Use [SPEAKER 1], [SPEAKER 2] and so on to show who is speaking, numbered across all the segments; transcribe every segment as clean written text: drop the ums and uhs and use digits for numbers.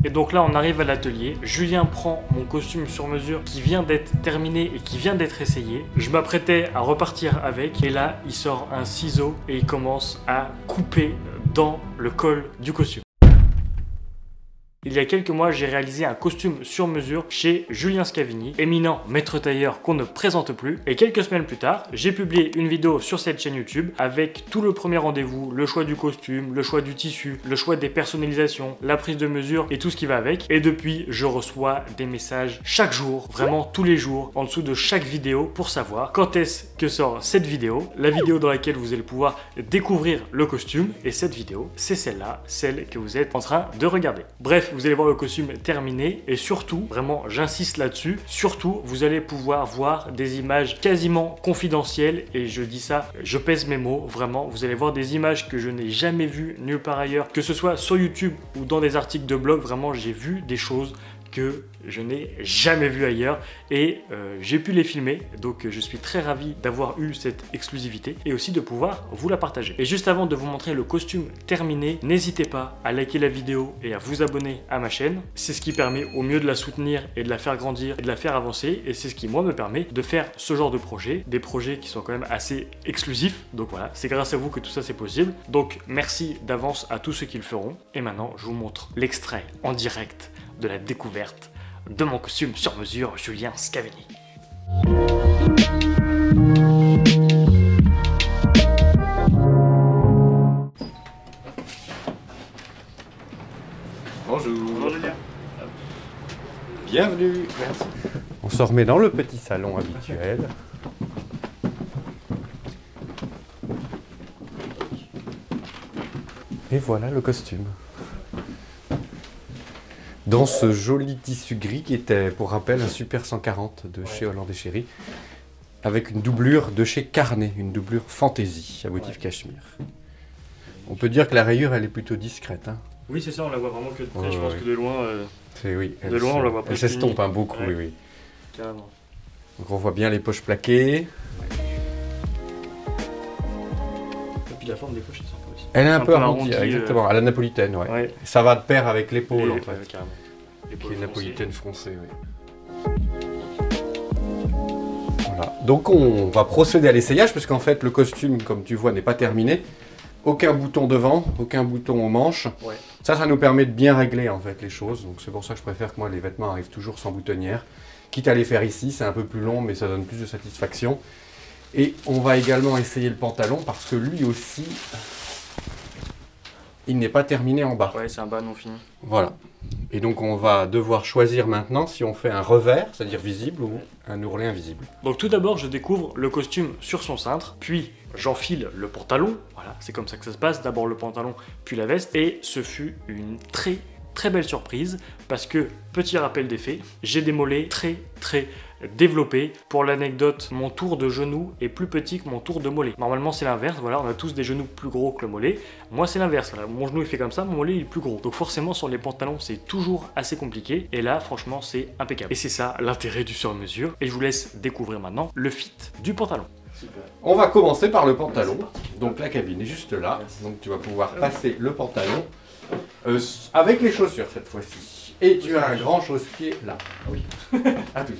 [SPEAKER 1] Et donc là, on arrive à l'atelier. Julien prend mon costume sur mesure qui vient d'être terminé et qui vient d'être essayé. Je m'apprêtais à repartir avec et là, il sort un ciseau et il commence à couper dans le col du costume. Il y a quelques mois, j'ai réalisé un costume sur mesure chez Julien Scavigny, éminent maître tailleur qu'on ne présente plus. Et quelques semaines plus tard, j'ai publié une vidéo sur cette chaîne YouTube avec tout le premier rendez-vous, le choix du costume, le choix du tissu, le choix des personnalisations, la prise de mesure et tout ce qui va avec. Et depuis, je reçois des messages chaque jour, vraiment tous les jours, en dessous de chaque vidéo pour savoir quand est-ce que sort cette vidéo, la vidéo dans laquelle vous allez pouvoir découvrir le costume. Et cette vidéo, c'est celle-là, celle que vous êtes en train de regarder. Bref, vous allez voir le costume terminé et surtout, vraiment j'insiste là-dessus, surtout vous allez pouvoir voir des images quasiment confidentielles et je dis ça, je pèse mes mots, vraiment, vous allez voir des images que je n'ai jamais vues nulle part ailleurs, que ce soit sur YouTube ou dans des articles de blog, vraiment j'ai vu des choses que je n'ai jamais vu ailleurs et j'ai pu les filmer, donc je suis très ravi d'avoir eu cette exclusivité et aussi de pouvoir vous la partager. Et juste avant de vous montrer le costume terminé, n'hésitez pas à liker la vidéo et à vous abonner à ma chaîne. C'est ce qui permet au mieux de la soutenir et de la faire grandir et de la faire avancer et c'est ce qui moi me permet de faire ce genre de projet, des projets qui sont quand même assez exclusifs. Donc voilà, c'est grâce à vous que tout ça c'est possible. Donc merci d'avance à tous ceux qui le feront. Et maintenant je vous montre l'extrait en direct de la découverte de mon costume sur mesure Julien Scavigny.
[SPEAKER 2] Bonjour.
[SPEAKER 1] Bonjour Julien.
[SPEAKER 2] Bienvenue. Merci. On se remet dans le petit salon habituel. Et voilà le costume. Dans ce joli tissu gris qui était, pour rappel, un Super 140 de chez Holland & Chéri, avec une doublure de chez Carnet, une doublure fantaisie à motif cachemire. On peut dire que la rayure, elle est plutôt discrète. Hein.
[SPEAKER 1] Oui, c'est ça, on la voit vraiment que de près.
[SPEAKER 2] Ouais,
[SPEAKER 1] je pense que de loin,
[SPEAKER 2] oui,
[SPEAKER 1] de loin on la voit pas.
[SPEAKER 2] Elle s'estompe beaucoup, oui, oui.
[SPEAKER 1] Carrément.
[SPEAKER 2] Donc on voit bien les poches plaquées.
[SPEAKER 1] Et puis la forme des poches, c'est sympa aussi.
[SPEAKER 2] Elle est un peu arrondie,
[SPEAKER 1] arrondie,
[SPEAKER 2] exactement, à la napolitaine, ouais.
[SPEAKER 1] Ouais.
[SPEAKER 2] Ça va de pair avec l'épaule, en fait.
[SPEAKER 1] Carrément.
[SPEAKER 2] Qui est napolitaine froncée, oui. Voilà. Donc on va procéder à l'essayage, parce qu'en fait le costume, comme tu vois, n'est pas terminé. Aucun bouton devant, aucun bouton aux manches.
[SPEAKER 1] Ouais.
[SPEAKER 2] Ça nous permet de bien régler en fait les choses. Donc c'est pour ça que je préfère que moi les vêtements arrivent toujours sans boutonnière. Quitte à les faire ici, c'est un peu plus long, mais ça donne plus de satisfaction. Et on va également essayer le pantalon, parce que lui aussi, il n'est pas terminé en bas.
[SPEAKER 1] Ouais, c'est un bas non fini.
[SPEAKER 2] Voilà. Et donc on va devoir choisir maintenant si on fait un revers, c'est-à-dire visible, ou un ourlet invisible.
[SPEAKER 1] Donc tout d'abord, je découvre le costume sur son cintre, puis j'enfile le pantalon. Voilà, c'est comme ça que ça se passe. D'abord le pantalon, puis la veste. Et ce fut une très belle surprise, parce que, petit rappel des faits, j'ai des mollets très développé. Pour l'anecdote, mon tour de genou est plus petit que mon tour de mollet. Normalement c'est l'inverse, voilà, on a tous des genoux plus gros que le mollet. Moi c'est l'inverse, voilà. Mon genou il fait comme ça, mon mollet il est plus gros. Donc forcément sur les pantalons c'est toujours assez compliqué. Et là franchement c'est impeccable. Et c'est ça l'intérêt du sur-mesure. Et je vous laisse découvrir maintenant le fit du pantalon.
[SPEAKER 2] Super. On va commencer par le pantalon. Donc la cabine est juste là. Donc tu vas pouvoir passer le pantalon avec les chaussures cette fois-ci. Et tu as un grand chausse-pied là. Oui. À tous.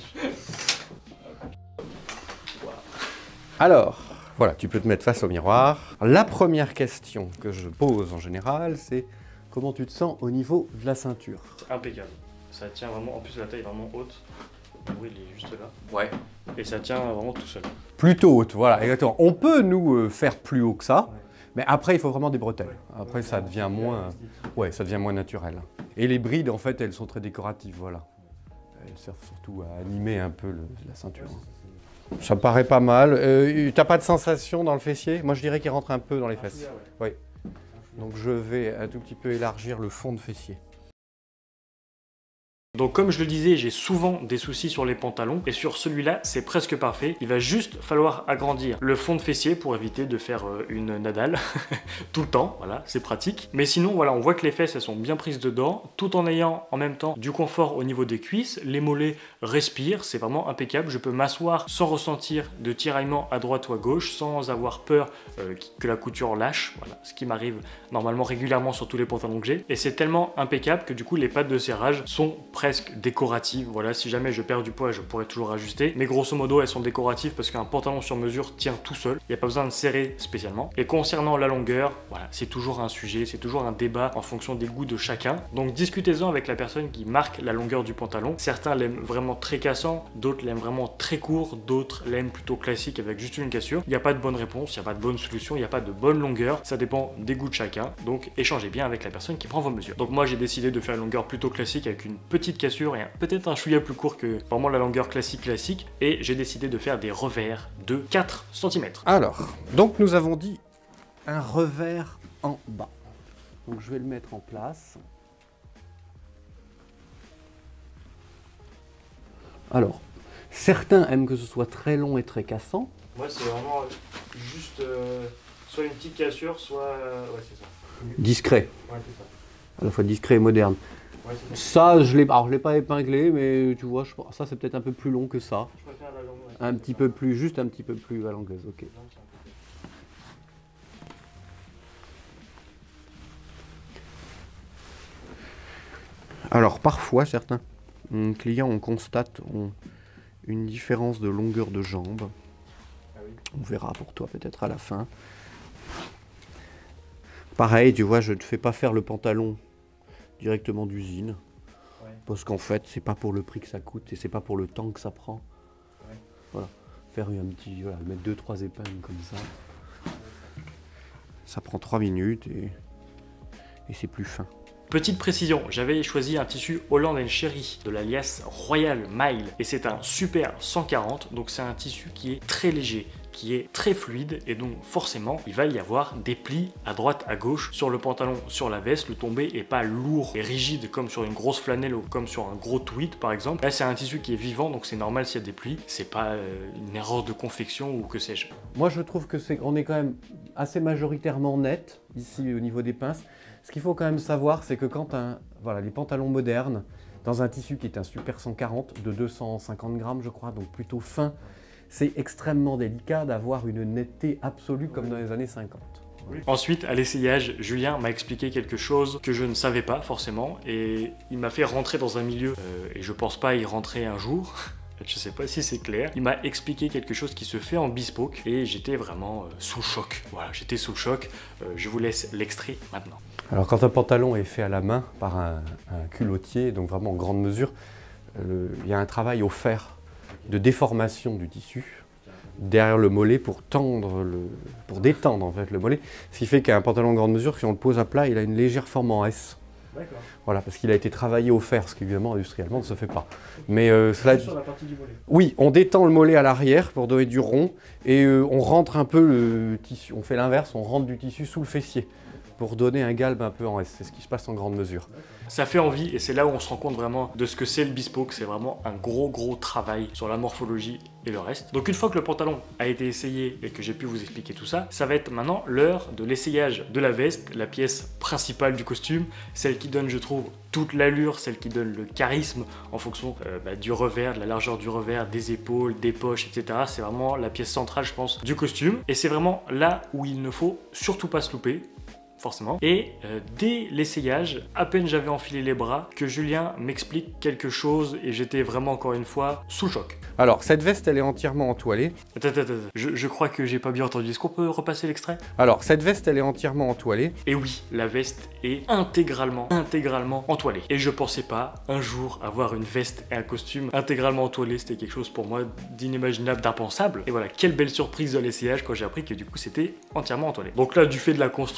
[SPEAKER 2] Alors, voilà, tu peux te mettre face au miroir. La première question que je pose en général, c'est comment tu te sens au niveau de la ceinture?
[SPEAKER 1] Impeccable. Ça tient vraiment, en plus la taille est vraiment haute. Oui, il est juste là.
[SPEAKER 2] Ouais.
[SPEAKER 1] Et ça tient vraiment tout seul.
[SPEAKER 2] Plutôt haute, voilà, exactement. On peut nous faire plus haut que ça, mais après il faut vraiment des bretelles. Après ça devient moins, ouais, ça devient moins naturel. Et les brides, en fait, elles sont très décoratives, voilà. Elles servent surtout à animer un peu la ceinture. Ça me paraît pas mal. T'as pas de sensation dans le fessier? Moi, je dirais qu'il rentre un peu dans les fesses. Oui. Donc je vais un tout petit peu élargir le fond de fessier.
[SPEAKER 1] Donc comme je le disais, j'ai souvent des soucis sur les pantalons et sur celui-là, c'est presque parfait. Il va juste falloir agrandir le fond de fessier pour éviter de faire une Nadal tout le temps, voilà, c'est pratique. Mais sinon, voilà, on voit que les fesses, elles sont bien prises dedans, tout en ayant en même temps du confort au niveau des cuisses. Les mollets respirent, c'est vraiment impeccable. Je peux m'asseoir sans ressentir de tiraillement à droite ou à gauche, sans avoir peur que la couture lâche, voilà, ce qui m'arrive normalement régulièrement sur tous les pantalons que j'ai. Et c'est tellement impeccable que du coup, les pattes de serrage sont presque décoratives. Voilà, si jamais je perds du poids, je pourrais toujours ajuster. Mais grosso modo, elles sont décoratives parce qu'un pantalon sur mesure tient tout seul. Il n'y a pas besoin de serrer spécialement. Et concernant la longueur, voilà, c'est toujours un sujet, c'est toujours un débat en fonction des goûts de chacun. Donc discutez-en avec la personne qui marque la longueur du pantalon. Certains l'aiment vraiment très cassant, d'autres l'aiment vraiment très court, d'autres l'aiment plutôt classique avec juste une cassure. Il n'y a pas de bonne réponse, il n'y a pas de bonne solution, il n'y a pas de bonne longueur. Ça dépend des goûts de chacun. Donc échangez bien avec la personne qui prend vos mesures. Donc moi j'ai décidé de faire une longueur plutôt classique avec une petite cassure et peut-être un chouïa plus court que vraiment la longueur classique et j'ai décidé de faire des revers de 4 cm.
[SPEAKER 2] Alors, donc nous avons dit un revers en bas. Donc je vais le mettre en place. Alors, certains aiment que ce soit très long et très cassant.
[SPEAKER 1] Moi c'est vraiment juste soit une petite cassure, soit... ouais c'est ça.
[SPEAKER 2] Discret.
[SPEAKER 1] Ouais c'est ça.
[SPEAKER 2] À la fois discret et moderne.
[SPEAKER 1] Ouais,
[SPEAKER 2] ça, je l'ai pas épinglé, mais tu vois, ça c'est peut-être un peu plus long que ça.
[SPEAKER 1] Je préfère la longue, ouais.
[SPEAKER 2] Un petit peu plus, juste un petit peu plus à l'anglaise, ok. Alors parfois, certains clients, on constate une différence de longueur de jambe.
[SPEAKER 1] Ah oui.
[SPEAKER 2] On verra pour toi peut-être à la fin. Pareil, tu vois, je ne te fais pas faire le pantalon directement d'usine. Ouais. Parce qu'en fait, c'est pas pour le prix que ça coûte et c'est pas pour le temps que ça prend. Ouais. Voilà. Faire un petit, voilà, mettre 2-3 épingles comme ça. Ça prend 3 minutes et c'est plus fin.
[SPEAKER 1] Petite précision, j'avais choisi un tissu Holland & Sherry de l'alias Royal Mile et c'est un super 140, donc c'est un tissu qui est très léger, qui est très fluide et donc forcément il va y avoir des plis à droite à gauche sur le pantalon, sur la veste. Le tombé est pas lourd et rigide comme sur une grosse flanelle ou comme sur un gros tweed par exemple. Là c'est un tissu qui est vivant donc c'est normal s'il y a des plis, c'est pas une erreur de confection ou que sais-je.
[SPEAKER 2] Moi je trouve que on est quand même assez majoritairement net ici au niveau des pinces. Ce qu'il faut quand même savoir, c'est que quand voilà, les pantalons modernes, dans un tissu qui est un super 140 de 250 grammes, je crois, donc plutôt fin, c'est extrêmement délicat d'avoir une netteté absolue comme dans les années 50.
[SPEAKER 1] Oui. Ensuite, à l'essayage, Julien m'a expliqué quelque chose que je ne savais pas forcément et il m'a fait rentrer dans un milieu et je pense pas y rentrer un jour. Je sais pas si c'est clair. Il m'a expliqué quelque chose qui se fait en bespoke et j'étais vraiment sous choc. Voilà, j'étais sous choc. Je vous laisse l'extrait maintenant.
[SPEAKER 2] Alors quand un pantalon est fait à la main par un culottier, donc vraiment en grande mesure, il y a un travail au fer de déformation du tissu derrière le mollet pour détendre en fait le mollet. Ce qui fait qu'un pantalon en grande mesure, si on le pose à plat, il a une légère forme en S. Voilà, parce qu'il a été travaillé au fer, ce qui évidemment industriellement ne se fait pas. Mais cela...
[SPEAKER 1] Sur la partie du mollet.
[SPEAKER 2] Oui, on détend le mollet à l'arrière pour donner du rond et on rentre un peu le tissu. On fait l'inverse, on rentre du tissu sous le fessier pour donner un galbe un peu en S. C'est ce qui se passe en grande mesure.
[SPEAKER 1] Ça fait envie et c'est là où on se rend compte vraiment de ce que c'est le bespoke. C'est vraiment un gros travail sur la morphologie et le reste. Donc une fois que le pantalon a été essayé et que j'ai pu vous expliquer tout ça, ça va être maintenant l'heure de l'essayage de la veste, la pièce principale du costume, celle qui donne, je trouve, toute l'allure, celle qui donne le charisme en fonction du revers, de la largeur du revers, des épaules, des poches, etc. C'est vraiment la pièce centrale, je pense, du costume. Et c'est vraiment là où il ne faut surtout pas se louper. Forcément. Et dès l'essayage, à peine j'avais enfilé les bras, que Julien m'explique quelque chose et j'étais vraiment encore une fois sous le choc.
[SPEAKER 2] Alors, cette veste, elle est entièrement entoilée.
[SPEAKER 1] Attends. Je crois que j'ai pas bien entendu. Est-ce qu'on peut repasser l'extrait?
[SPEAKER 2] Alors, cette veste, elle est entièrement entoilée.
[SPEAKER 1] Et oui, la veste est intégralement entoilée. Et je pensais pas un jour avoir une veste et un costume intégralement entoilés. C'était quelque chose pour moi d'inimaginable, d'impensable. Et voilà, quelle belle surprise de l'essayage quand j'ai appris que du coup c'était entièrement entoilé. Donc là, du fait de la construction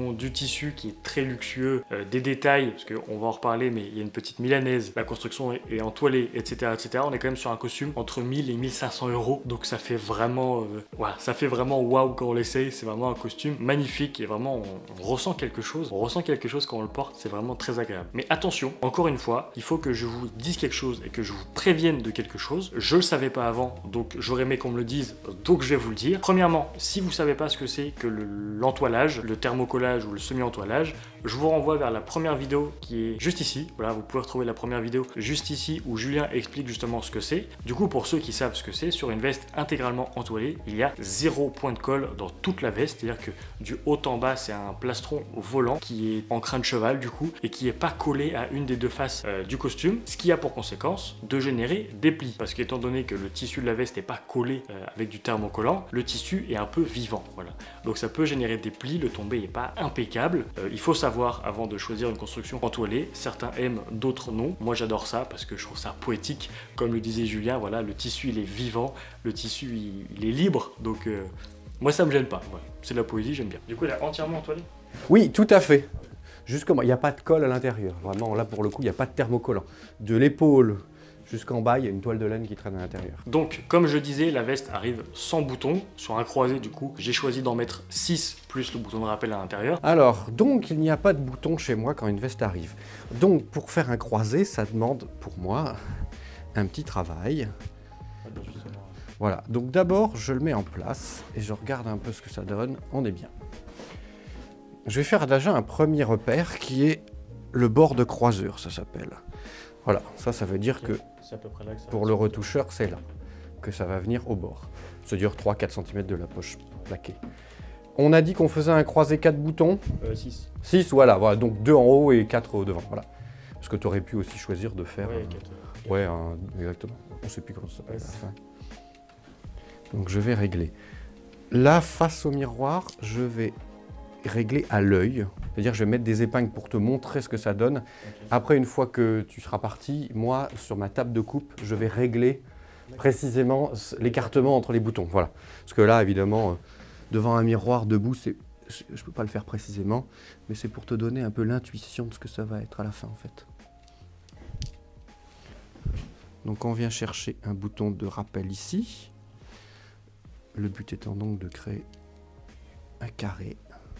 [SPEAKER 1] ont du tissu qui est très luxueux, des détails, parce qu'on va en reparler, mais il y a une petite milanaise, la construction est entoilée, etc., etc. On est quand même sur un costume entre 1000 et 1500 €, donc ça fait vraiment, voilà, ça fait vraiment waouh quand on l'essaye. C'est vraiment un costume magnifique et vraiment on ressent quelque chose. On ressent quelque chose quand on le porte, c'est vraiment très agréable. Mais attention, encore une fois, il faut que je vous dise quelque chose et que je vous prévienne de quelque chose. Je le savais pas avant, donc j'aurais aimé qu'on me le dise, donc je vais vous le dire. Premièrement, si vous savez pas ce que c'est que l'entoilage, le thermocollage ou le semi-entoilage, je vous renvoie vers la première vidéo qui est juste ici. Voilà, vous pouvez retrouver la première vidéo juste ici où Julien explique justement ce que c'est. Du coup, pour ceux qui savent ce que c'est, sur une veste intégralement entoilée, il y a 0 point de colle dans toute la veste, c'est-à-dire que du haut en bas, c'est un plastron volant qui est en crin de cheval du coup et qui n'est pas collé à une des deux faces du costume, ce qui a pour conséquence de générer des plis. Parce qu'étant donné que le tissu de la veste n'est pas collé avec du thermocollant, le tissu est un peu vivant. Voilà. Donc ça peut générer des plis, le tombé n'est pas impeccable. Il faut savoir avant de choisir une construction entoilée, certains aiment, d'autres non. Moi j'adore ça parce que je trouve ça poétique. Comme le disait Julien, voilà, le tissu il est vivant, le tissu il est libre, donc moi ça me gêne pas. Voilà. C'est de la poésie, j'aime bien. Du coup, elle est entièrement entoilée?
[SPEAKER 2] Oui, tout à fait. Jusqu'en il n'y a pas de colle à l'intérieur. Vraiment, là pour le coup, il n'y a pas de thermocollant. De l'épaule jusqu'en bas, il y a une toile de laine qui traîne à l'intérieur.
[SPEAKER 1] Donc, comme je disais, la veste arrive sans bouton. Sur un croisé, du coup, j'ai choisi d'en mettre 6 plus le bouton de rappel à l'intérieur.
[SPEAKER 2] Alors, donc, il n'y a pas de bouton chez moi quand une veste arrive. Donc, pour faire un croisé, ça demande, pour moi, un petit travail. Voilà, donc d'abord, je le mets en place et je regarde un peu ce que ça donne. On est bien. Je vais faire déjà un premier repère qui est le bord de croisure, ça s'appelle. Voilà, ça veut dire que
[SPEAKER 1] à peu près là que ça
[SPEAKER 2] pour le retoucheur, c'est là que ça va venir au bord. Ça dure 3-4 cm de la poche plaquée. On a dit qu'on faisait un croisé 4 boutons.
[SPEAKER 1] 6.
[SPEAKER 2] 6, voilà, donc 2 en haut et 4 au devant. Voilà. Parce que tu aurais pu aussi choisir de faire.
[SPEAKER 1] Ouais, 4.
[SPEAKER 2] Ouais, exactement. On ne sait plus comment ça s'appelle à la fin. Donc je vais régler. Là, face au miroir, je vais régler à l'œil. C'est-à-dire que je vais mettre des épingles pour te montrer ce que ça donne. Okay. Après, une fois que tu seras parti, moi, sur ma table de coupe, je vais régler précisément l'écartement entre les boutons. Voilà. Parce que là, évidemment, devant un miroir, debout, je ne peux pas le faire précisément, mais c'est pour te donner un peu l'intuition de ce que ça va être à la fin, en fait. Donc, on vient chercher un bouton de rappel ici. Le but étant donc de créer un carré.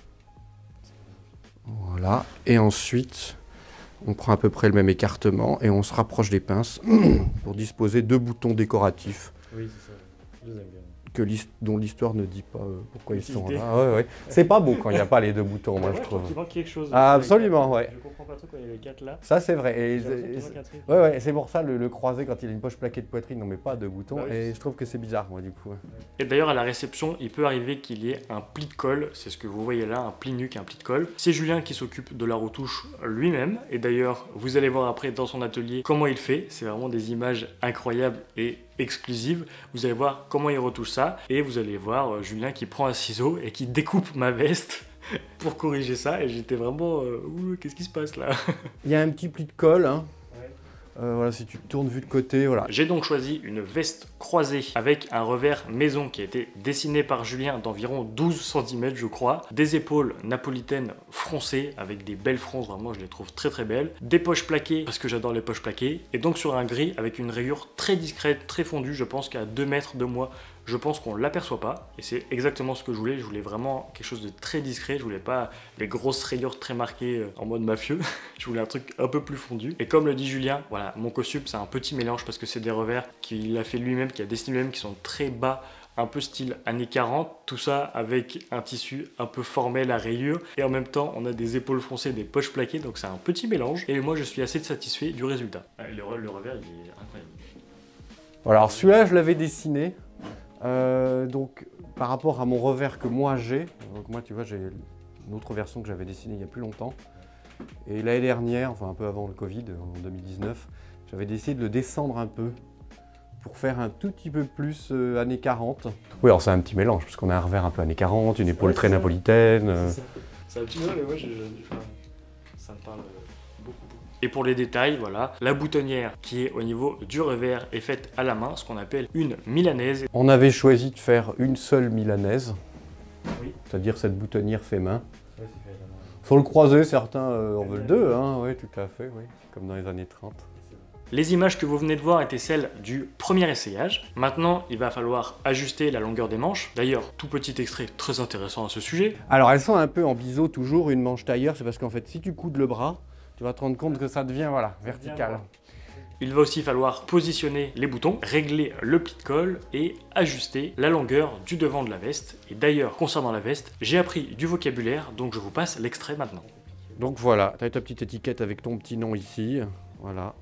[SPEAKER 2] Voilà. Et ensuite, on prend à peu près le même écartement et on se rapproche des pinces pour disposer deux boutons décoratifs.
[SPEAKER 1] Oui, c'est ça. Je les aime bien.
[SPEAKER 2] Dont l'histoire ne dit pas pourquoi ils sont là. Ouais, ouais. C'est pas beau quand il n'y a pas les deux boutons, moi, je trouve.
[SPEAKER 1] Il manque quelque chose.
[SPEAKER 2] Ah, absolument, ouais.
[SPEAKER 1] Je comprends pas trop quand il y a les 4 là.
[SPEAKER 2] Ça, c'est vrai. Ouais, c'est pour ça le croisé, quand il a une poche plaquée de poitrine, on met pas deux boutons. Bah oui, et je trouve que c'est bizarre, moi, du coup. Ouais.
[SPEAKER 1] Et d'ailleurs, à la réception, il peut arriver qu'il y ait un pli de colle. C'est ce que vous voyez là, un pli nuque, un pli de colle. C'est Julien qui s'occupe de la retouche lui-même. Et d'ailleurs, vous allez voir après dans son atelier comment il fait. C'est vraiment des images incroyables et exclusive. Vous allez voir comment il retouche ça et vous allez voir Julien qui prend un ciseau et qui découpe ma veste pour corriger ça et j'étais vraiment qu'est-ce qui se passe là?
[SPEAKER 2] Il y a un petit pli de colle, hein. Voilà, si tu te tournes vu de côté, voilà.
[SPEAKER 1] J'ai donc choisi une veste croisée avec un revers maison qui a été dessiné par Julien d'environ 12 cm je crois, des épaules napolitaines froncées avec des belles fronces, vraiment je les trouve très très belles, des poches plaquées parce que j'adore les poches plaquées, et donc sur un gris avec une rayure très discrète, très fondue, je pense qu'à 2 mètres de moi, je pense qu'on l'aperçoit pas, et c'est exactement ce que je voulais vraiment quelque chose de très discret, je voulais pas les grosses rayures très marquées en mode mafieux, je voulais un truc un peu plus fondu, et comme le dit Julien, voilà, mon costume c'est un petit mélange parce que c'est des revers qu'il a fait lui-même, qu'il a dessiné lui-même, qui sont très bas, un peu style années 40, tout ça avec un tissu un peu formel à rayures, et en même temps on a des épaules froncées, des poches plaquées, donc c'est un petit mélange, et moi je suis assez satisfait du résultat. Le revers il est incroyable.
[SPEAKER 2] Voilà, alors celui-là je l'avais dessiné. Donc par rapport à mon revers que moi j'ai, donc moi tu vois j'ai une autre version que j'avais dessinée il y a plus longtemps, et l'année dernière, enfin un peu avant le Covid, en 2019, j'avais décidé de le descendre un peu pour faire un tout petit peu plus années 40. Oui, alors c'est un petit mélange parce qu'on a un revers un peu années 40, une épaule très napolitaine.
[SPEAKER 1] C'est un petit mélange, mais moi ça me parle beaucoup. Et pour les détails, voilà, la boutonnière qui est au niveau du revers est faite à la main, ce qu'on appelle une milanaise.
[SPEAKER 2] On avait choisi de faire une seule milanaise,
[SPEAKER 1] oui.
[SPEAKER 2] C'est-à-dire cette boutonnière fait main.
[SPEAKER 1] Ouais, c'est fait à la main.
[SPEAKER 2] Sur le croisé, certains en veulent deux, hein, oui, tout à fait, oui, comme dans les années 30.
[SPEAKER 1] Les images que vous venez de voir étaient celles du premier essayage. Maintenant, il va falloir ajuster la longueur des manches. D'ailleurs, tout petit extrait très intéressant à ce sujet.
[SPEAKER 2] Alors, elles sont un peu en biseau, toujours une manche tailleur, c'est parce qu'en fait, si tu coudes le bras, tu vas te rendre compte que ça devient, voilà, vertical.
[SPEAKER 1] Il va aussi falloir positionner les boutons, régler le pli de colle et ajuster la longueur du devant de la veste. Et d'ailleurs, concernant la veste, j'ai appris du vocabulaire, donc je vous passe l'extrait maintenant.
[SPEAKER 2] Donc voilà, tu as ta petite étiquette avec ton petit nom ici, voilà.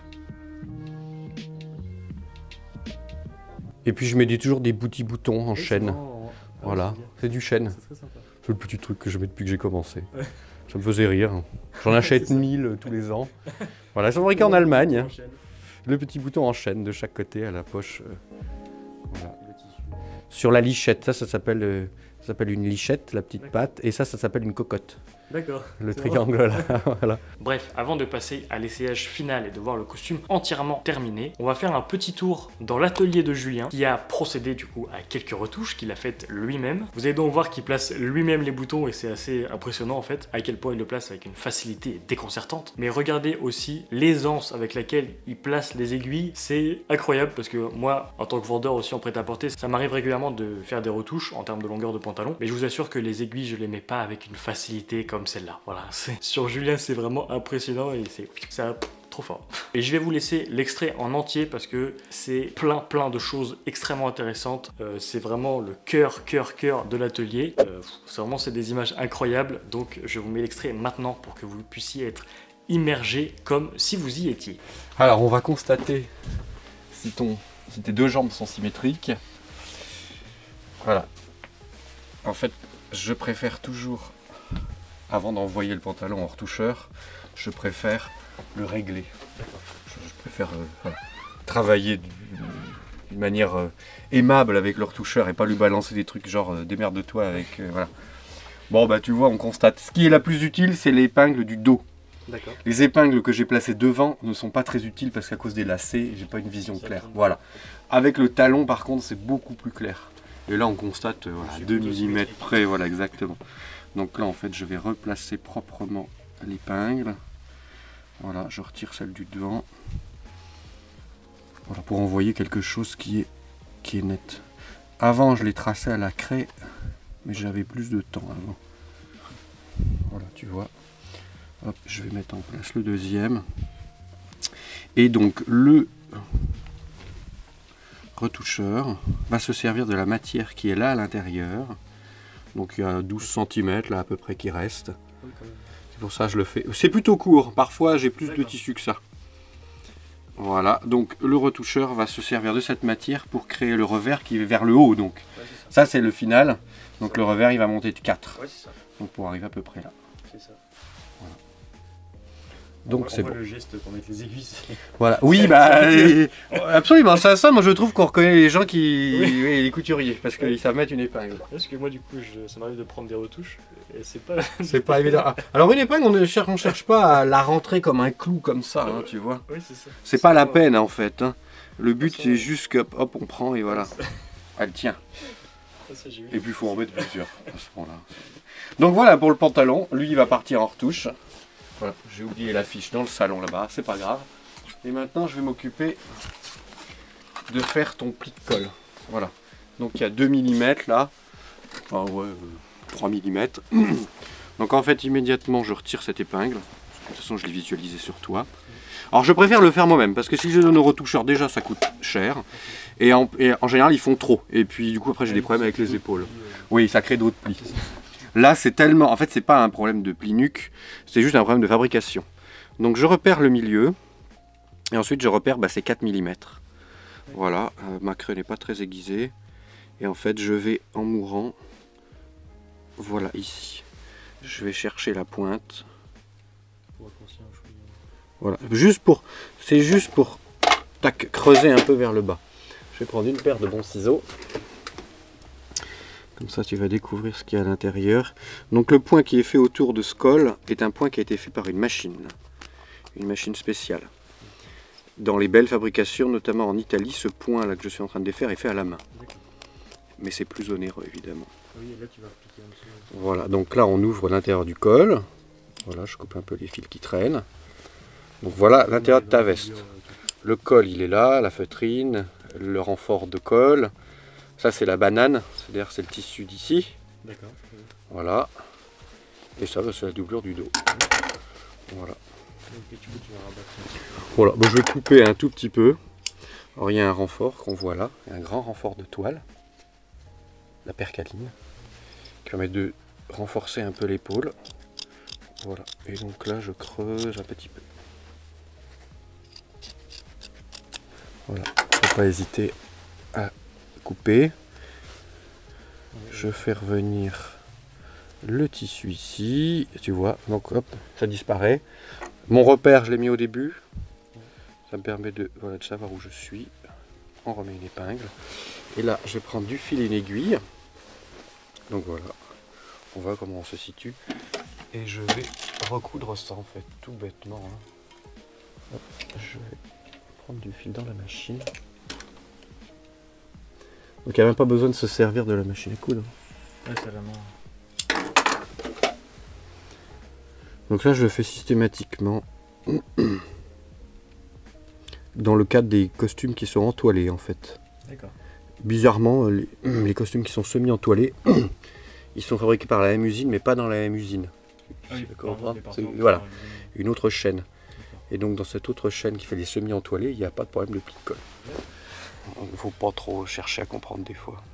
[SPEAKER 2] Et puis je mets toujours des petits boutons en chêne. Voilà, c'est du chêne. C'est le petit truc que je mets depuis que j'ai commencé. Ouais. Ça me faisait rire. J'en achète 1000 tous les ans. Voilà, ils sont fabriqués en Allemagne. Le petit bouton en chêne de chaque côté à la poche. Voilà. Sur la lichette, ça s'appelle une lichette, la petite patte. Et ça s'appelle une cocotte.
[SPEAKER 1] D'accord.
[SPEAKER 2] Le triangle là, voilà.
[SPEAKER 1] Bref, avant de passer à l'essayage final et de voir le costume entièrement terminé, on va faire un petit tour dans l'atelier de Julien qui a procédé du coup à quelques retouches qu'il a faites lui-même. Vous allez donc voir qu'il place lui-même les boutons et c'est assez impressionnant en fait à quel point il le place avec une facilité déconcertante. Mais regardez aussi l'aisance avec laquelle il place les aiguilles, c'est incroyable parce que moi en tant que vendeur aussi en prêt-à-porter, ça m'arrive régulièrement de faire des retouches en termes de longueur de pantalon, mais je vous assure que les aiguilles je les mets pas avec une facilité comme celle-là. Voilà, sur Julien c'est vraiment impressionnant et c'est trop fort. Et je vais vous laisser l'extrait en entier parce que c'est plein de choses extrêmement intéressantes. C'est vraiment le cœur de l'atelier. C'est des images incroyables. Donc je vous mets l'extrait maintenant pour que vous puissiez être immergé comme si vous y étiez.
[SPEAKER 2] Alors on va constater si tes deux jambes sont symétriques. Voilà. En fait, je préfère toujours, avant d'envoyer le pantalon en retoucheur, je préfère le régler. Je préfère voilà, travailler d'une manière aimable avec le retoucheur et pas lui balancer des trucs genre démerde-toi avec... voilà. Bon bah tu vois, on constate. Ce qui est la plus utile, c'est l'épingle du dos. Les épingles que j'ai placées devant ne sont pas très utiles parce qu'à cause des lacets, j'ai pas une vision claire. Voilà. Avec le talon par contre, c'est beaucoup plus clair. Et là on constate voilà, 2 mm près, voilà exactement. Donc là en fait je vais replacer proprement l'épingle. Voilà, je retire celle du devant. Voilà, pour envoyer quelque chose qui est net. Avant je l'ai tracé à la craie, mais j'avais plus de temps avant. Voilà, tu vois. Hop, je vais mettre en place le deuxième. Et donc le retoucheur va se servir de la matière qui est là à l'intérieur. Donc il y a 12 cm là à peu près qui reste. C'est pour ça que je le fais. C'est plutôt court, parfois j'ai plus de tissu que ça. Voilà, donc le retoucheur va se servir de cette matière pour créer le revers qui est vers le haut. Donc ça c'est le final. Donc le revers il va monter de 4. Donc pour arriver à peu près là. C'est ça. Voilà. Donc c'est bon.
[SPEAKER 1] Le geste pour mettre les aiguilles.
[SPEAKER 2] Voilà. Oui, bah absolument. Ça, moi je trouve qu'on reconnaît les gens qui, oui, les couturiers, parce qu'ils savent mettre une épingle.
[SPEAKER 1] Parce que moi du coup, ça m'arrive de prendre des retouches et c'est pas.
[SPEAKER 2] C'est pas évident. Alors une épingle, on cherche pas à la rentrer comme un clou comme ça, hein, tu vois.
[SPEAKER 1] Oui, c'est ça.
[SPEAKER 2] C'est pas la peine en fait. Hein. Le but c'est juste que hop, on prend et voilà. Elle tient. Et puis il faut en mettre plusieurs à ce moment-là. Donc voilà pour le pantalon. Lui il va partir en retouche. Voilà, j'ai oublié l'affiche dans le salon là-bas, c'est pas grave. Et maintenant je vais m'occuper de faire ton pli de colle. Voilà. Donc il y a 2 mm là. Enfin ouais, 3 mm. Donc en fait immédiatement je retire cette épingle. De toute façon je l'ai visualisé sur toi. Alors je préfère le faire moi-même parce que si je donne au retoucheur déjà ça coûte cher. Et en général ils font trop. Et puis du coup après j'ai des problèmes avec les épaules. Oui, ça crée d'autres plis. Là c'est tellement... En fait c'est pas un problème de pli nuque, c'est juste un problème de fabrication. Donc je repère le milieu. Et ensuite je repère ces 4 mm. Voilà, ma craie n'est pas très aiguisée. Et en fait je vais en mourant. Voilà ici. Je vais chercher la pointe. Voilà, c'est juste pour tac, creuser un peu vers le bas. Je vais prendre une paire de bons ciseaux. Comme ça tu vas découvrir ce qu'il y a à l'intérieur. Donc le point qui est fait autour de ce col est un point qui a été fait par une machine spéciale. Dans les belles fabrications, notamment en Italie, ce point là que je suis en train de défaire est fait à la main. mais c'est plus onéreux évidemment.
[SPEAKER 1] Oui, là tu vas appliquer un petit peu.
[SPEAKER 2] Voilà, donc là on ouvre l'intérieur du col. Voilà, je coupe un peu les fils qui traînent. Donc voilà l'intérieur de ta veste. Le col il est là, la feutrine, le renfort de col. Ça c'est la banane, c'est-à-dire c'est le tissu d'ici.
[SPEAKER 1] D'accord.
[SPEAKER 2] Voilà. Et ça c'est la doublure du dos. Voilà. Voilà, bon, je vais couper un tout petit peu. Alors il y a un renfort qu'on voit là, un grand renfort de toile, la percaline, qui permet de renforcer un peu l'épaule. Voilà, et donc là je creuse un petit peu. Voilà, faut pas hésiter à couper. Je fais revenir le tissu ici, tu vois, donc hop, ça disparaît. Mon repère, je l'ai mis au début. Ça me permet de, voilà, de savoir où je suis. On remet une épingle. Et là, je vais prendre du fil et une aiguille. Donc voilà, on voit comment on se situe. Et je vais recoudre ça en fait, tout bêtement. Hop, je vais prendre du fil dans la machine. Donc il n'y a même pas besoin de se servir de la machine à coudre.
[SPEAKER 1] Ouais, c'est la main.
[SPEAKER 2] Donc là, je le fais systématiquement dans le cadre des costumes qui sont entoilés en fait.
[SPEAKER 1] D'accord.
[SPEAKER 2] Bizarrement, les costumes qui sont semi-entoilés, ils sont fabriqués par la même usine, mais pas dans la même usine.
[SPEAKER 1] Ah oui,
[SPEAKER 2] Voilà, une autre chaîne. Et donc dans cette autre chaîne qui fait les semi-entoilés, il n'y a pas de problème de pli de colle. Il ne faut pas trop chercher à comprendre des fois.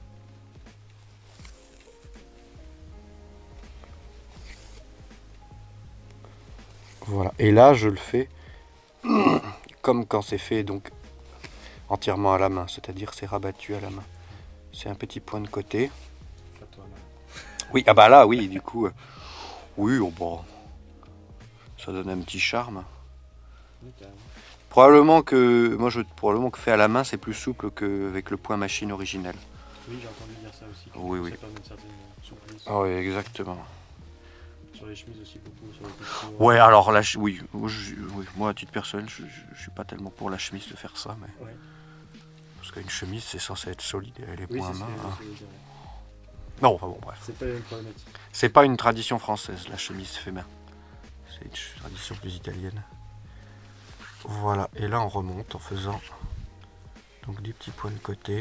[SPEAKER 2] Voilà, et là je le fais comme quand c'est fait donc entièrement à la main, c'est-à-dire c'est rabattu à la main. C'est un petit point de côté. Oui, ah bah là oui, du coup, oui, oh bon, ça donne un petit charme. Probablement que fait à la main c'est plus souple qu'avec le point machine original.
[SPEAKER 1] Oui, j'ai entendu dire ça aussi.
[SPEAKER 2] Oui, oui.
[SPEAKER 1] Ça permet une certaine souplesse.
[SPEAKER 2] Ah oui, exactement.
[SPEAKER 1] Sur les chemises aussi beaucoup. Sur les textures.
[SPEAKER 2] Ouais, alors là, oui, moi à titre personnel, je suis pas tellement pour la chemise de faire ça, mais
[SPEAKER 1] Ouais.
[SPEAKER 2] parce qu'une chemise c'est censé être solide et les
[SPEAKER 1] Oui,
[SPEAKER 2] points à
[SPEAKER 1] c'est
[SPEAKER 2] main.
[SPEAKER 1] ce
[SPEAKER 2] Hein.
[SPEAKER 1] que je veux dire.
[SPEAKER 2] Non, enfin bon, bref.
[SPEAKER 1] C'est pas une problématique.
[SPEAKER 2] C'est pas une tradition française, la chemise fait main. C'est une tradition plus italienne. Voilà, et là on remonte en faisant donc des petits points de côté.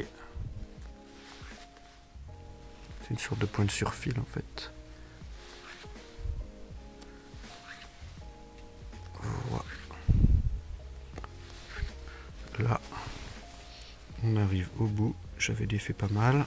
[SPEAKER 2] C'est une sorte de point de surfil en fait. Voilà. Là, on arrive au bout. J'avais défait pas mal.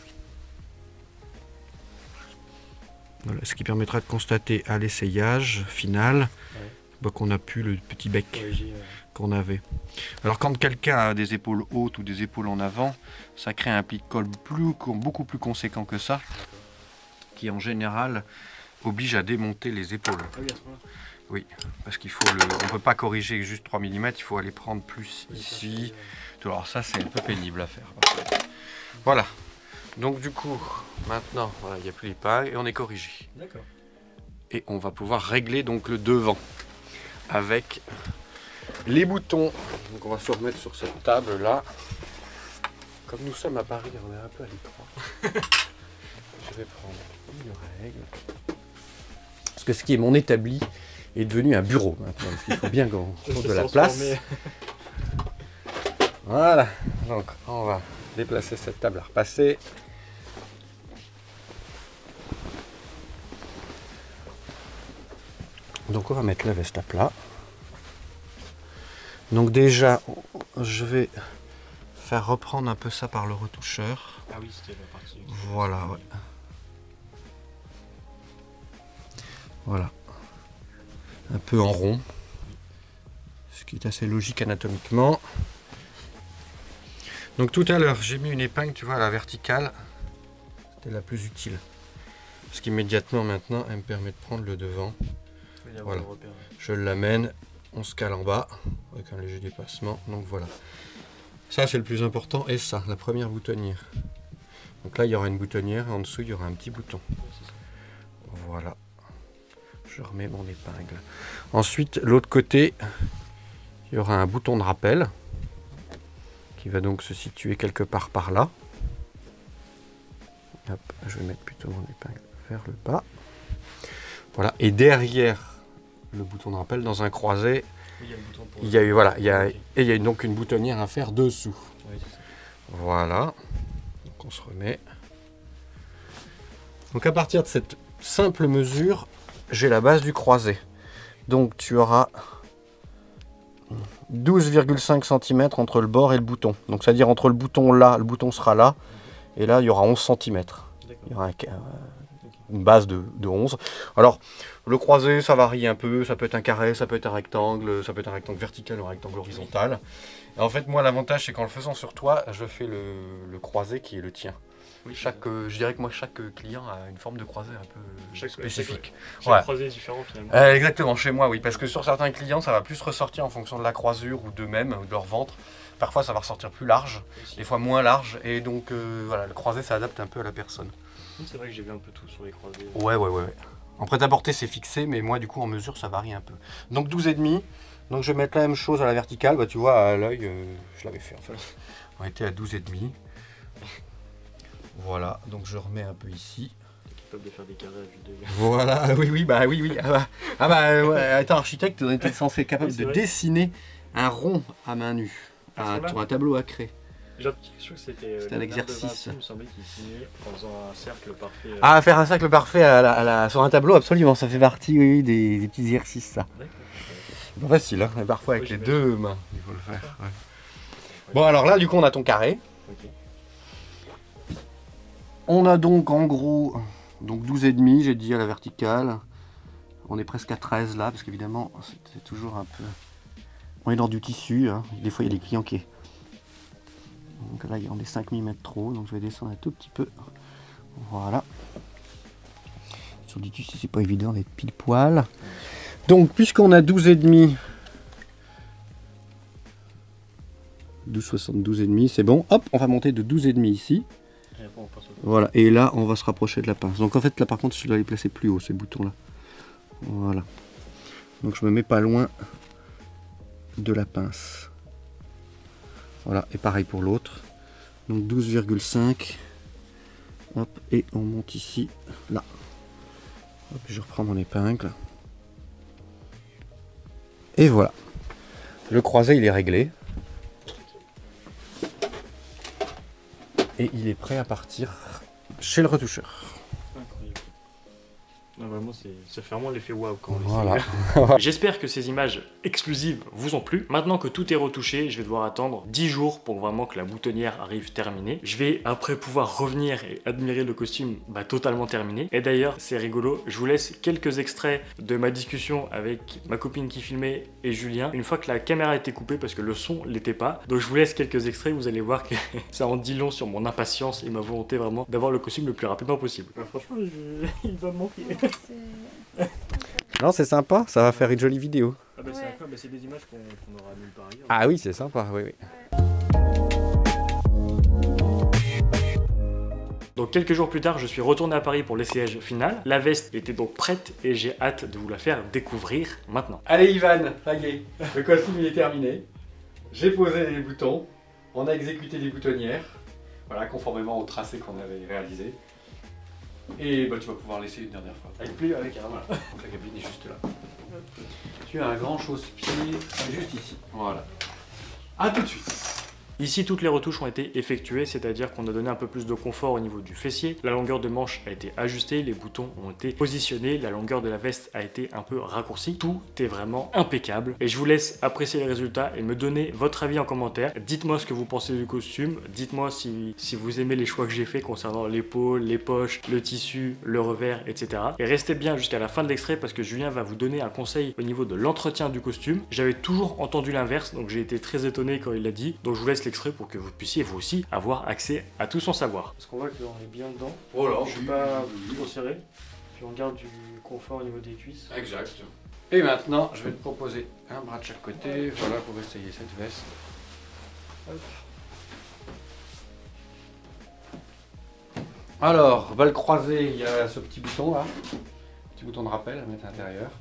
[SPEAKER 2] Voilà, ce qui permettra de constater à l'essayage final qu'on n'a plus le petit bec qu'on avait. Alors quand quelqu'un a des épaules hautes ou des épaules en avant, ça crée un pli de colle beaucoup plus conséquent que ça, qui en général oblige à démonter les épaules.
[SPEAKER 1] Ah oui, à ce point-là.
[SPEAKER 2] Oui, parce qu'il faut on ne peut pas corriger juste 3 mm, il faut aller prendre plus ici. Alors ça c'est un peu pénible à faire. Voilà. Donc du coup, maintenant, voilà, il n'y a plus l'épingle et on est corrigé.
[SPEAKER 1] D'accord.
[SPEAKER 2] Et on va pouvoir régler donc le devant avec les boutons. Donc on va se remettre sur cette table là. Comme nous sommes à Paris, on est un peu à l'étroit. Je vais prendre une règle. Parce que ce qui est mon établi est devenu un bureau maintenant. Parce qu'il faut bien qu'on trouve de la place. Voilà. Donc on va déplacer cette table à repasser. Donc on va mettre la veste à plat. Donc déjà, je vais faire reprendre un peu ça par le retoucheur.
[SPEAKER 1] Ah oui, c'était la partie.
[SPEAKER 2] Voilà, ouais. Voilà. Un peu en rond. Ce qui est assez logique anatomiquement. Donc tout à l'heure, j'ai mis une épingle, tu vois, à la verticale. C'était la plus utile. Parce qu'immédiatement maintenant, elle me permet de prendre le devant. Voilà. Je l'amène, on se cale en bas, avec un léger dépassement. Donc voilà. Ça c'est le plus important. Et ça, la première boutonnière. Donc là, il y aura une boutonnière. Et en dessous, il y aura un petit bouton. Voilà. Je remets mon épingle. Ensuite, l'autre côté, il y aura un bouton de rappel. Qui va donc se situer quelque part par là. Hop, je vais mettre plutôt mon épingle vers le bas. Voilà, et derrière le bouton de rappel, dans un croisé, il y a eu, voilà, il y a donc une boutonnière à faire dessous.
[SPEAKER 1] Oui, c'est ça.
[SPEAKER 2] Voilà, donc on se remet. Donc à partir de cette simple mesure, j'ai la base du croisé. Donc tu auras 12,5 cm entre le bord et le bouton. Donc c'est-à-dire entre le bouton là, le bouton sera là, et là il y aura 11 cm. Il y aura une base de 11. Alors le croisé ça varie un peu, ça peut être un carré, ça peut être un rectangle vertical ou un rectangle horizontal. Et en fait moi l'avantage c'est qu'en le faisant sur toi, je fais le croisé qui est le tien. Oui, je dirais que moi chaque client a une forme de croisé un peu spécifique.
[SPEAKER 1] Chaque croisé est différent finalement.
[SPEAKER 2] Exactement, chez moi oui, parce que sur certains clients ça va plus ressortir en fonction de la croisure ou d'eux-mêmes ou de leur ventre. Parfois ça va ressortir plus large, des fois moins large, et donc voilà, le croisé s'adapte un peu à la personne.
[SPEAKER 1] C'est vrai que j'ai vu un peu tout sur les croisés.
[SPEAKER 2] Ouais. En prêt-à-porter c'est fixé, mais moi du coup en mesure ça varie un peu. Donc 12,5, donc je vais mettre la même chose à la verticale, bah tu vois à l'œil, je l'avais fait en fait. On était à 12,5. Voilà, donc je remets un peu ici.
[SPEAKER 1] T'es capable de faire des carrés à vue d'œil.
[SPEAKER 2] Voilà, oui. Ouais, attends, architecte, on était censé être capable de dessiner un rond à main nue, sur un tableau à craie.
[SPEAKER 1] J'ai l'impression que c'était
[SPEAKER 2] un exercice.
[SPEAKER 1] Il me semblait qu'il signait en faisant un cercle parfait.
[SPEAKER 2] Ah, faire un cercle parfait sur un tableau, absolument, ça fait partie des petits exercices, ça. C'est pas facile, hein, mais parfois avec les deux mains, il faut le faire. Ouais. Bon, alors là, du coup, on a ton carré.
[SPEAKER 1] Okay.
[SPEAKER 2] On a donc en gros 12,5, j'ai dit à la verticale. On est presque à 13 là, parce qu'évidemment, c'est toujours un peu... On est dans du tissu, hein. Des fois il y a des clients qui... Donc là, on est 5 mm trop, donc je vais descendre un tout petit peu. Voilà. Sur du tissu, c'est pas évident d'être pile poil. Donc, puisqu'on a 12,5, 12,72,5, c'est bon. Hop, on va monter de 12,5 ici.
[SPEAKER 1] Et après, on passe au...
[SPEAKER 2] Voilà, et là, on va se rapprocher de la pince. Donc en fait, là par contre, je dois les placer plus haut, ces boutons-là. Voilà. Donc je me mets pas loin de la pince. Voilà, et pareil pour l'autre. Donc 12,5. Hop, et on monte ici, là. Hop, je reprends mon épingle. Et voilà. Le croisé, il est réglé. Et il est prêt à partir chez le retoucheur.
[SPEAKER 1] Incroyable. Non, vraiment, ça fait vraiment l'effet waouh quand on
[SPEAKER 2] Voilà.
[SPEAKER 1] J'espère que ces images exclusives vous ont plu. Maintenant que tout est retouché, je vais devoir attendre 10 jours pour vraiment que la boutonnière arrive terminée. Je vais après pouvoir revenir et admirer le costume totalement terminé. Et d'ailleurs, c'est rigolo, je vous laisse quelques extraits de ma discussion avec ma copine qui filmait et Julien, une fois que la caméra était coupée parce que le son l'était pas. Donc je vous laisse quelques extraits, vous allez voir que ça en dit long sur mon impatience et ma volonté vraiment d'avoir le costume le plus rapidement possible. Franchement, il va me manquer.
[SPEAKER 2] Non, c'est sympa, ça va faire une jolie vidéo.
[SPEAKER 1] Ah bah c'est des images qu'on aura nulle part ailleurs.
[SPEAKER 2] Ah oui, c'est sympa, oui.
[SPEAKER 1] Donc quelques jours plus tard, je suis retourné à Paris pour l'essayage final. La veste était donc prête et j'ai hâte de vous la faire découvrir maintenant.
[SPEAKER 2] Allez Ivan, ça y est, le costume il est terminé. J'ai posé les boutons, on a exécuté les boutonnières, voilà, conformément au tracé qu'on avait réalisé. Et tu vas pouvoir laisser une dernière fois.
[SPEAKER 1] Avec plus, avec un. Voilà.
[SPEAKER 2] Donc la cabine est juste là. Tu as un grand chausse-pied, juste ici. Voilà. A tout de suite.
[SPEAKER 1] Ici, toutes les retouches ont été effectuées, c'est-à-dire qu'on a donné un peu plus de confort au niveau du fessier. La longueur de manche a été ajustée, les boutons ont été positionnés, la longueur de la veste a été un peu raccourcie. Tout est vraiment impeccable. Et je vous laisse apprécier les résultats et me donner votre avis en commentaire. Dites-moi ce que vous pensez du costume. Dites-moi si vous aimez les choix que j'ai fait concernant l'épaule, les poches, le tissu, le revers, etc. Et restez bien jusqu'à la fin de l'extrait parce que Julien va vous donner un conseil au niveau de l'entretien du costume. J'avais toujours entendu l'inverse, donc j'ai été très étonné quand il l'a dit. Donc je vous laisse l'extrait pour que vous puissiez vous aussi avoir accès à tout son savoir. Parce qu'on voit qu'on est bien dedans.
[SPEAKER 2] Voilà,
[SPEAKER 1] je suis pas trop serré. Puis on garde du confort au niveau des cuisses.
[SPEAKER 2] Exact. Et maintenant, je vais te proposer un bras de chaque côté, voilà, pour essayer cette veste. Hop. Alors, balle croisée, il y a ce petit bouton là, petit bouton de rappel à mettre à l'intérieur.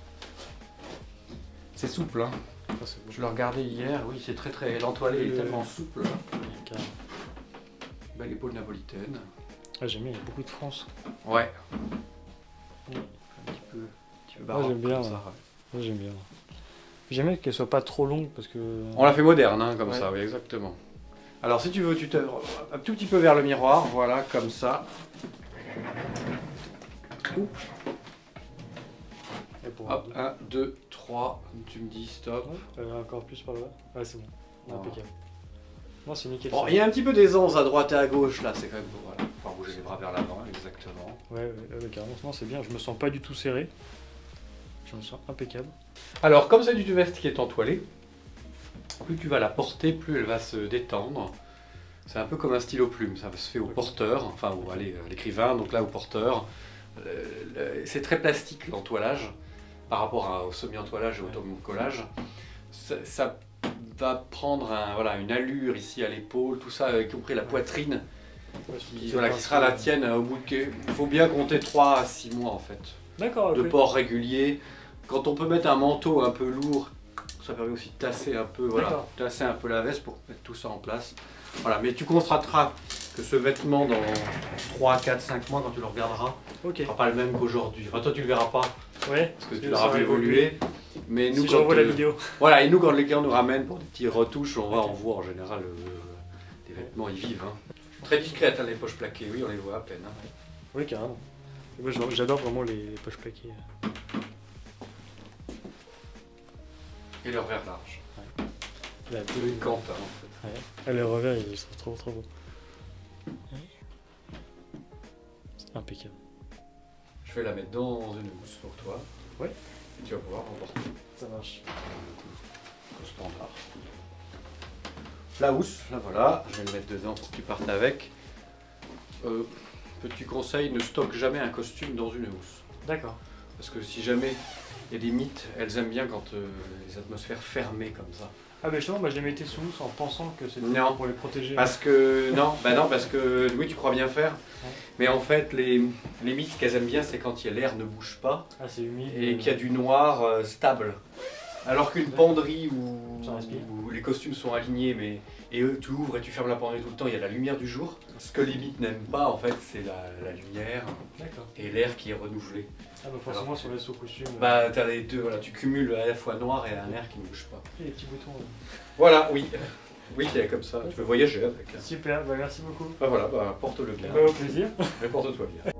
[SPEAKER 2] C'est souple, hein. Je le regardais hier, oui, c'est très l'entoilé est tellement souple. Belle épaule napolitaine.
[SPEAKER 1] Ah, j'aime bien, il y a beaucoup de France.
[SPEAKER 2] Ouais.
[SPEAKER 1] Oui.
[SPEAKER 2] Un petit peu
[SPEAKER 1] Moi, j'aime bien.
[SPEAKER 2] comme ça,
[SPEAKER 1] Ouais.
[SPEAKER 2] ouais.
[SPEAKER 1] Moi, j'aime bien. J'aime bien qu'elle soit pas trop longue parce que.
[SPEAKER 2] On l'a fait moderne, hein, comme
[SPEAKER 1] Ouais.
[SPEAKER 2] ça, oui, exactement. Alors, si tu veux, tu te un tout petit peu vers le miroir, voilà, comme ça. Oups.
[SPEAKER 1] Et pour
[SPEAKER 2] Hop, 1, 2, 3, tu me dis stop.
[SPEAKER 1] encore plus par là. Ouais, c'est bon.
[SPEAKER 2] Voilà.
[SPEAKER 1] Impeccable. Non, c'est nickel.
[SPEAKER 2] Bon,
[SPEAKER 1] ça.
[SPEAKER 2] il y a un petit peu d'aisance à droite et à gauche, là, c'est quand même beau, voilà. Faut bouger les bras vers l'avant, exactement.
[SPEAKER 1] Ouais, carrément. Non, c'est bien. Je me sens pas du tout serré. Je me sens impeccable.
[SPEAKER 2] Alors, comme c'est du veste qui est entoilé, plus tu vas la porter, plus elle va se détendre. C'est un peu comme un stylo plume, ça se fait au porteur, enfin à l'écrivain, donc là au porteur. C'est très plastique l'entoilage par rapport au semi-entoilage et au collage. Ça va prendre une allure ici à l'épaule, tout ça, y compris la poitrine, qui sera la tienne au bout de... Il faut bien compter 3 à 6 mois en fait,
[SPEAKER 1] D'accord.
[SPEAKER 2] de port régulier. Quand on peut mettre un manteau un peu lourd, ça permet aussi de tasser un peu, tasser un peu la veste pour mettre tout ça en place. Voilà, mais tu constateras que ce vêtement dans 3, 4, 5 mois, quand tu le regarderas, ne sera pas le même qu'aujourd'hui. Enfin, toi, tu le verras pas,
[SPEAKER 1] Ouais.
[SPEAKER 2] parce que tu l'auras vu évoluer. Mais nous,
[SPEAKER 1] Si
[SPEAKER 2] quand
[SPEAKER 1] j'envoie la vidéo.
[SPEAKER 2] Voilà, et nous, quand les clients nous ramènent pour des petits retouches, on voit en général les vêtements, ils vivent. Hein. Très discrètes, hein, les poches plaquées, oui, on les voit à peine. Hein.
[SPEAKER 1] Oui, carrément. Moi, j'adore vraiment les poches plaquées.
[SPEAKER 2] Et leur verre large.
[SPEAKER 1] La
[SPEAKER 2] C'est une cante, hein, en fait.
[SPEAKER 1] Ouais. Ah, le revers, il est trop beau. Ouais. C'est impeccable.
[SPEAKER 2] Je vais la mettre dans une housse pour toi.
[SPEAKER 1] Ouais.
[SPEAKER 2] Et tu vas pouvoir remporter
[SPEAKER 1] Ça marche.
[SPEAKER 2] au standard. La housse, là voilà, je vais le mettre dedans pour que tu partes avec. Petit conseil, ne stocke jamais un costume dans une housse.
[SPEAKER 1] D'accord.
[SPEAKER 2] Parce que si jamais il y a des mythes, elles aiment bien quand les atmosphères fermées comme ça.
[SPEAKER 1] Ah, mais justement, je les mettais sous housse en pensant que c'était
[SPEAKER 2] Non.
[SPEAKER 1] pour les protéger.
[SPEAKER 2] Parce que, non, parce que, oui, tu crois bien faire.
[SPEAKER 1] Ouais.
[SPEAKER 2] Mais en fait, les mythes qu'elles aiment bien, c'est quand l'air ne bouge pas
[SPEAKER 1] Ah, c'est humide.
[SPEAKER 2] et qu'il y a du noir stable. Alors qu'une penderie
[SPEAKER 1] Ça respire.
[SPEAKER 2] où les costumes sont alignés, et eux, tu ouvres et tu fermes la penderie tout le temps, il y a la lumière du jour. Ce que les mythes n'aiment pas, en fait, c'est la lumière
[SPEAKER 1] D'accord.
[SPEAKER 2] et l'air qui est renouvelé.
[SPEAKER 1] Ah, bah forcément, sur les sous-costumes.
[SPEAKER 2] Bah, t'as les deux, voilà, tu cumules à la fois noir et un air qui ne bouge pas.
[SPEAKER 1] Les petits boutons.
[SPEAKER 2] Voilà, oui. Oui, c'est comme ça, tu peux voyager avec.
[SPEAKER 1] Super, bah merci beaucoup.
[SPEAKER 2] Bah voilà, bah porte-le bien.
[SPEAKER 1] Bah, au plaisir.
[SPEAKER 2] Mais porte-toi bien.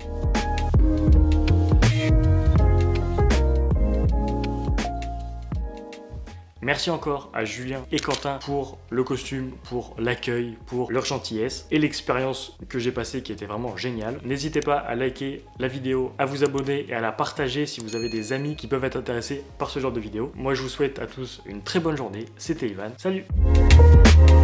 [SPEAKER 1] Merci encore à Julien et Quentin pour le costume, pour l'accueil, pour leur gentillesse et l'expérience que j'ai passée qui était vraiment géniale. N'hésitez pas à liker la vidéo, à vous abonner et à la partager si vous avez des amis qui peuvent être intéressés par ce genre de vidéo. Moi je vous souhaite à tous une très bonne journée, c'était Ivan, salut!